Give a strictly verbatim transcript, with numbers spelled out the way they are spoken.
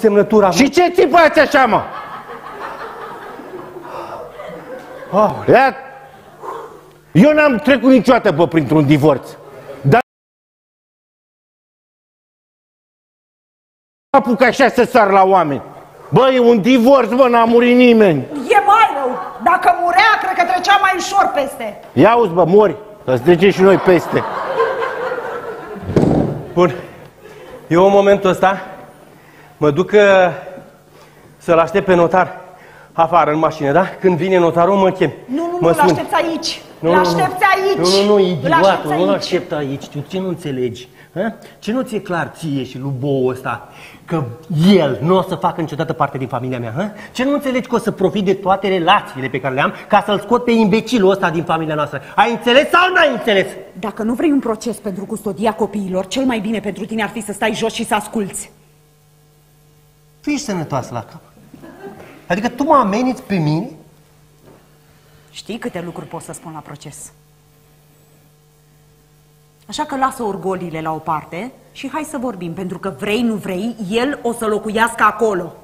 semnătura. Și ce țipați așa, mă? Oh, ia... Eu n-am trecut niciodată pe printr-un divorț. Dar... apuc așa să sar la oameni. Bă, e un divorț, bă, n-a murit nimeni. E mai rău. Dacă murea, cred că trecea mai ușor peste. Ia uzi, bă, mori, să-ți trecem și noi peste. Bun. Eu în momentul ăsta mă duc uh, să-l aștept pe notar afară în mașină, da? Când vine notarul mă chem. Nu, nu, mă nu, l-aștepți aici. Nu, l-aștepți aici. Nu, nu, nu, idiotul, nu l-aștepți l-aștept aici. Tu ce nu înțelegi? Ha? Ce nu ți-e clar ție și lui Bou ăsta că el nu o să facă niciodată parte din familia mea? Ha? Ce nu înțelegi că o să profit de toate relațiile pe care le am ca să-l scot pe imbecilul ăsta din familia noastră? Ai înțeles sau n-ai înțeles? Dacă nu vrei un proces pentru custodia copiilor, cel mai bine pentru tine ar fi să stai jos și să asculți. Fii sănătoasă la cap. Adică tu mă ameninți pe mine? Știi câte lucruri pot să spun la proces. Așa că lasă orgoliile la o parte și hai să vorbim, pentru că vrei, nu vrei, el o să locuiască acolo.